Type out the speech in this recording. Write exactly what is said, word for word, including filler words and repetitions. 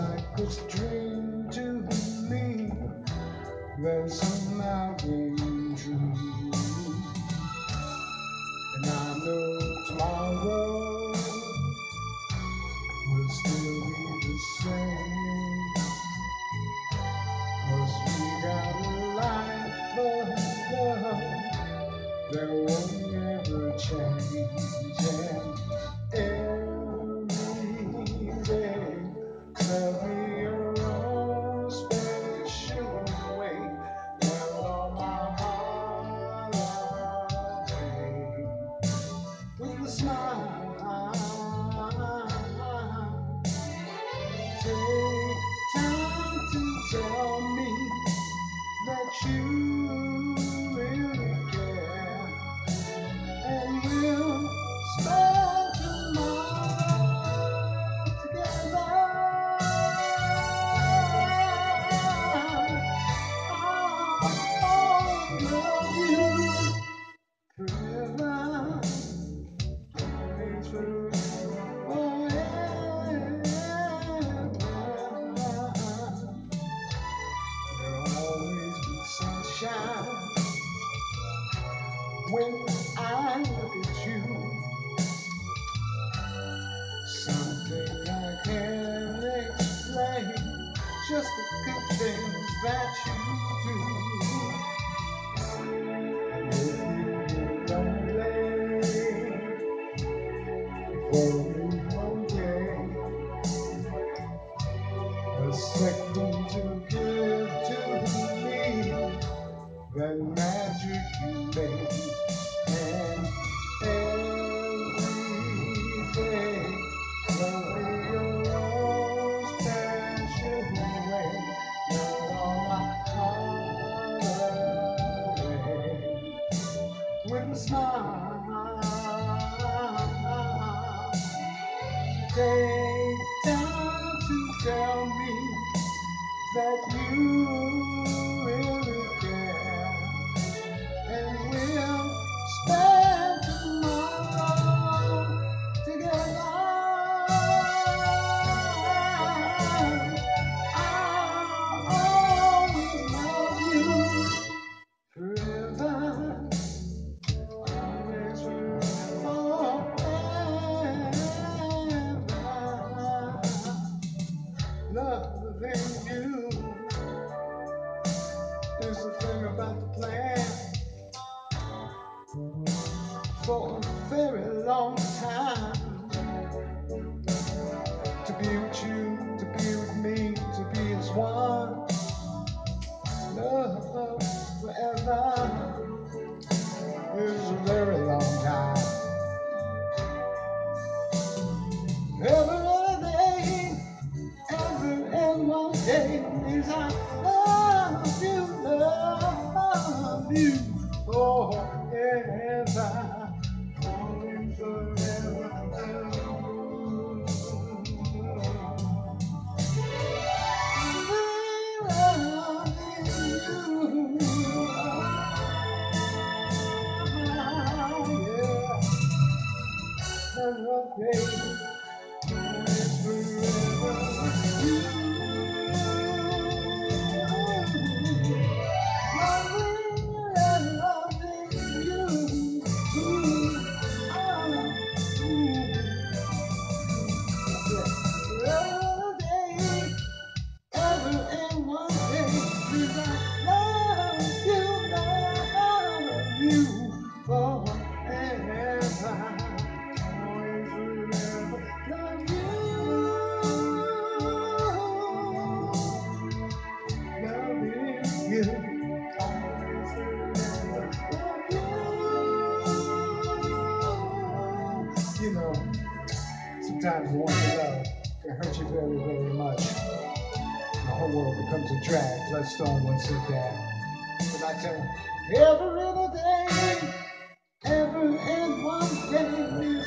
like a dream to me that somehow came true. And I know tomorrow will still be the same, 'cause we got a life of love that won't ever change. And every day tell me your own special way, melt all my heart away with a smile. Take time to tell me that you really care, and we'll spend tomorrow together. I love you forever, always forever, forever. There'll always be sunshine when I look at you. Something I can't explain, just the good things that you do. And if you get lonely for me one day, a second to give to me that magic you made. And every day love me your own special way, melt all my heart away with a smile. Take time to tell me that you really care, and we'll spend tomorrow together. I'll always love you forever, always forever. Loving you is the thing about the plan for a very long time. To be with you, to be with me, to be as one. Love forever is a very long time. Every day, every and one day is I love you, love you. Oh, yes, I always forever love you. You know, sometimes the one you love can hurt you very, very much. The whole world becomes a drag. Bloodstone once said that. But I tell him, every little day, every and one day.